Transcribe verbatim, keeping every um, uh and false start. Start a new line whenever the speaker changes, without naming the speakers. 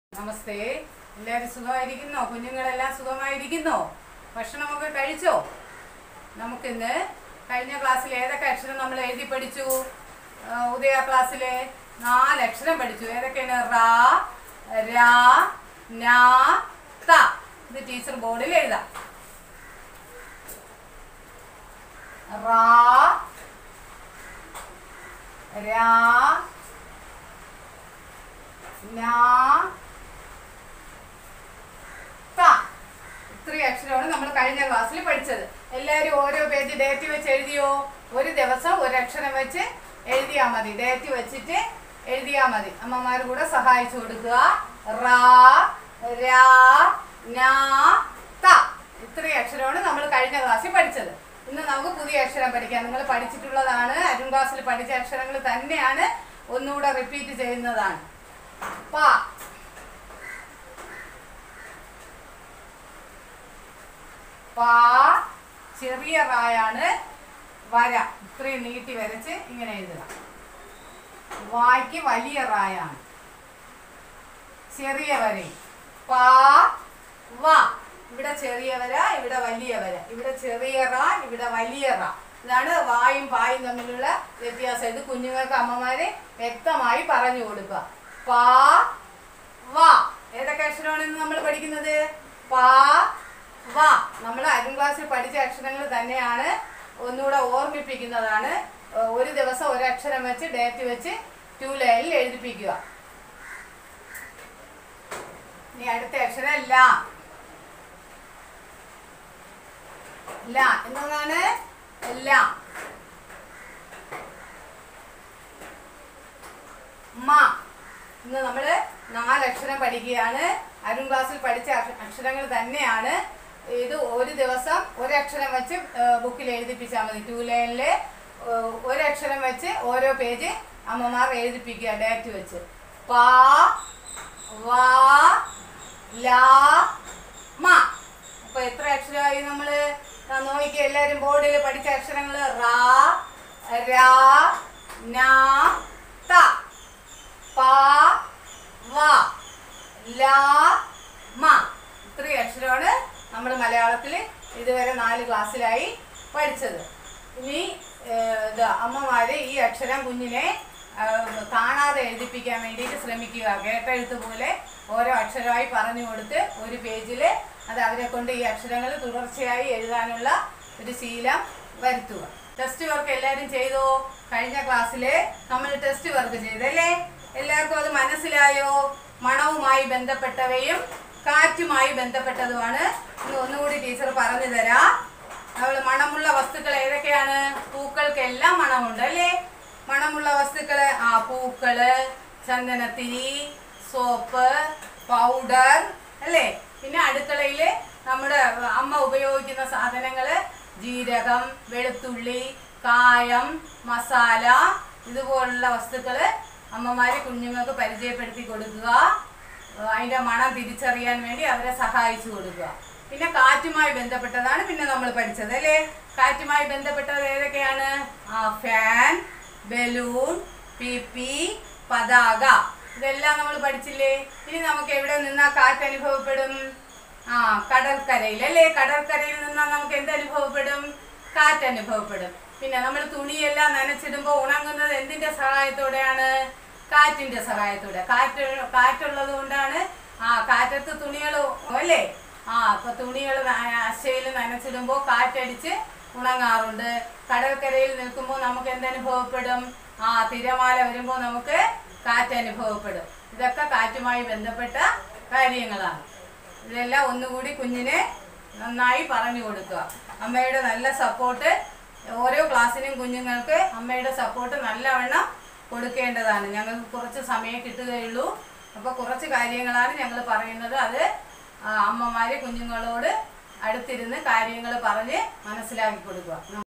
നമസ്തേ, എല്ലാവരും സുഖമായിരിക്കുന്നോ? കുഞ്ഞുങ്ങളെല്ലാം സുഖമായിരിക്കുന്നോ? ഭക്ഷണമൊക്കെ കഴിച്ചോ? നമുക്കിന്ന് കഴിഞ്ഞ ക്ലാസ്സിൽ ഏതൊക്കെ അക്ഷരം നമ്മൾ എഴുതി പഠിച്ചു? ഉദയ ക്ലാസ്സിലെ നാല് അക്ഷരം പഠിച്ചു. ഏതൊക്കെയാണ്? റാ, രാ, നാ, ത. ഇത് ടീച്ചർ ബോർഡിൽ എഴുതാം. റാ, രാ, നാ, ഇത്രയും അക്ഷരമാണ് നമ്മൾ കഴിഞ്ഞ ക്ലാസ്സിൽ പഠിച്ചത്. എല്ലാവരും ഓരോ പേജ് ഡേറ്റ് വെച്ച് എഴുതിയോ? ഒരു ദിവസം ഒരു അക്ഷരം വെച്ച് എഴുതിയാൽ മതി. ഡേറ്റ് വെച്ചിട്ട് എഴുതിയാൽ മതി. അമ്മമാർ കൂടെ സഹായിച്ചു കൊടുക്കുക. റാ, രാ, നാ, ത. ഇത്രയും അക്ഷരമാണ് നമ്മൾ കഴിഞ്ഞ ക്ലാസ്സിൽ പഠിച്ചത്. ഇന്ന് നമുക്ക് പുതിയ അക്ഷരം പഠിക്കാം. നിങ്ങൾ പഠിച്ചിട്ടുള്ളതാണ്, അരുൺ ക്ലാസ്സിൽ പഠിച്ച അക്ഷരങ്ങൾ തന്നെയാണ്, ഒന്നുകൂടെ റിപ്പീറ്റ് ചെയ്യുന്നതാണ്. പ. പാ ചെറിയ റായാണ്. വര ഇത്രയും നീട്ടി വരച്ച് ഇങ്ങനെ എഴുതുക. വായ്ക്ക് വലിയ റായാണ്. ചെറിയ വരയും. പാ വ. ഇവിടെ ചെറിയ വര, ഇവിടെ വലിയ വര. ഇവിടെ ചെറിയ റാ, ഇവിടെ വലിയ റാ. ഇതാണ് വായും പായും തമ്മിലുള്ള വ്യത്യാസം. ഇത് കുഞ്ഞുങ്ങൾക്ക് അമ്മമാരെ വ്യക്തമായി പറഞ്ഞു കൊടുക്കുക. പാ വ. ഏതൊക്കെ അക്ഷരമാണ് ഇന്ന് നമ്മൾ പഠിക്കുന്നത്? പാ വ. നമ്മൾ അരുൺ ക്ലാസ്സിൽ പഠിച്ച അക്ഷരങ്ങൾ തന്നെയാണ്, ഒന്നുകൂടെ ഓർമ്മിപ്പിക്കുന്നതാണ്. ഒരു ദിവസം ഒരക്ഷരം വെച്ച് ഡേറ്റ് വെച്ച് ടു ലൈനിൽ എഴുതിപ്പിക്കുക. ഇനി അടുത്ത അക്ഷരം ല. ല എന്നതാണ് ല. മ. ഇന്ന് നമ്മള് നാലക്ഷരം പഠിക്കുകയാണ്. അരുൺ ക്ലാസ്സിൽ പഠിച്ച അക്ഷരങ്ങൾ തന്നെയാണ്. ഇത് ഒരു ദിവസം ഒരക്ഷരം വെച്ച് ബുക്കിൽ എഴുതിപ്പിച്ചാൽ മതി. ടു ലൈനില് ഒരക്ഷരം വെച്ച് ഓരോ പേജ് അമ്മമാർ എഴുതിപ്പിക്കുക ഡേറ്റ് വെച്ച്. പാ വാ ലാ മ. അപ്പൊ എത്ര അക്ഷരമായി നമ്മള് നോക്കിക്കുക. എല്ലാവരും ബോർഡിൽ പഠിച്ച അക്ഷരങ്ങള് റാ, രാ, നാ, ത. പാ വാ ലാ മ. ഇത്രയും അക്ഷരമാണ് നമ്മൾ മലയാളത്തിൽ ഇതുവരെ നാല് ക്ലാസ്സിലായി പഠിച്ചത്. ഇനി ഇത് അമ്മമാര് ഈ അക്ഷരം കുഞ്ഞിനെ കാണാതെ എഴുതിപ്പിക്കാൻ വേണ്ടിയിട്ട് ശ്രമിക്കുക. കേട്ടെഴുത്ത് പോലെ ഓരോ അക്ഷരമായി പറഞ്ഞു കൊടുത്ത് ഒരു പേജിൽ അത് അവരെ കൊണ്ട് ഈ അക്ഷരങ്ങൾ തുടർച്ചയായി എഴുതാനുള്ള ഒരു ശീലം വരുത്തുക. ടെസ്റ്റ് വർക്ക് എല്ലാവരും ചെയ്തോ? കഴിഞ്ഞ ക്ലാസ്സിൽ നമ്മൾ ടെസ്റ്റ് വർക്ക് ചെയ്തല്ലേ? എല്ലാവർക്കും അത് മനസ്സിലായോ? മണവുമായി ബന്ധപ്പെട്ടവയും കാറ്റുമായി ബന്ധപ്പെട്ടതുമാണ്. ഇന്ന് ഒന്നുകൂടി ടീച്ചർ പറഞ്ഞു തരാം. നമ്മൾ മണമുള്ള വസ്തുക്കൾ ഏതൊക്കെയാണ്? പൂക്കൾക്കെല്ലാം മണമുണ്ട് അല്ലേ? മണമുള്ള വസ്തുക്കള് ആ പൂക്കള്, ചന്ദനത്തിരി, സോപ്പ്, പൗഡർ അല്ലേ? പിന്നെ അടുക്കളയില് നമ്മുടെ അമ്മ ഉപയോഗിക്കുന്ന സാധനങ്ങള് ജീരകം, വെളുത്തുള്ളി, കായം, മസാല, ഇതുപോലുള്ള വസ്തുക്കള് അമ്മമാര് കുഞ്ഞുങ്ങൾക്ക് പരിചയപ്പെടുത്തി കൊടുക്കുക. അതിന്റെ മണം തിരിച്ചറിയാൻ വേണ്ടി അവരെ സഹായിച്ചു കൊടുക്കുക. പിന്നെ കാറ്റുമായി ബന്ധപ്പെട്ടതാണ് പിന്നെ നമ്മൾ പഠിച്ചത് അല്ലേ? കാറ്റുമായി ബന്ധപ്പെട്ടത് ഏതൊക്കെയാണ്? ആ ഫാൻ, ബലൂൺ, പിപി, പതാക. ഇതെല്ലാം നമ്മൾ പഠിച്ചില്ലേ? ഇനി നമുക്ക് എവിടെ നിന്നാ കാറ്റ് അനുഭവപ്പെടും? ആ കടൽക്കരയിൽ അല്ലേ? കടൽക്കരയിൽ നിന്നാ നമുക്ക് എന്ത് അനുഭവപ്പെടും? കാറ്റ് അനുഭവപ്പെടും. പിന്നെ നമ്മൾ തുണിയെല്ലാം നനച്ചിടുമ്പോൾ ഉണങ്ങുന്നത് എന്തിന്റെ സഹായത്തോടെയാണ്? കാറ്റിന്റെ സഹായത്തോടെ. കാറ്റ് കാറ്റുള്ളത് കൊണ്ടാണ് ആ കാറ്റത്ത് തുണികൾ അല്ലേ? ആ അപ്പൊ തുണികൾ അശയിൽ നനച്ചിടുമ്പോൾ കാറ്റടിച്ച് ഉണങ്ങാറുണ്ട്. കടൽക്കരയിൽ നിൽക്കുമ്പോൾ നമുക്ക് എന്തനുഭവപ്പെടും? ആ തിരമാല വരുമ്പോൾ നമുക്ക് കാറ്റ് അനുഭവപ്പെടും. ഇതൊക്കെ കാറ്റുമായി ബന്ധപ്പെട്ട കാര്യങ്ങളാണ്. ഇതെല്ലാം ഒന്നുകൂടി കുഞ്ഞിനെ നന്നായി പറഞ്ഞു കൊടുക്കുക. അമ്മയുടെ നല്ല സപ്പോർട്ട് ഓരോ ക്ലാസ്സിനും കുഞ്ഞുങ്ങൾക്ക് അമ്മയുടെ സപ്പോർട്ട് നല്ലവണ്ണം കൊടുക്കേണ്ടതാണ്. ഞങ്ങൾക്ക് കുറച്ച് സമയം കിട്ടുകയുള്ളൂ. അപ്പോൾ കുറച്ച് കാര്യങ്ങളാണ് ഞങ്ങൾ പറയുന്നത്. അത് അമ്മമാരെ കുഞ്ഞുങ്ങളോട് അടുത്തിരുന്ന് കാര്യങ്ങൾ പറഞ്ഞ് മനസ്സിലാക്കി കൊടുക്കുക.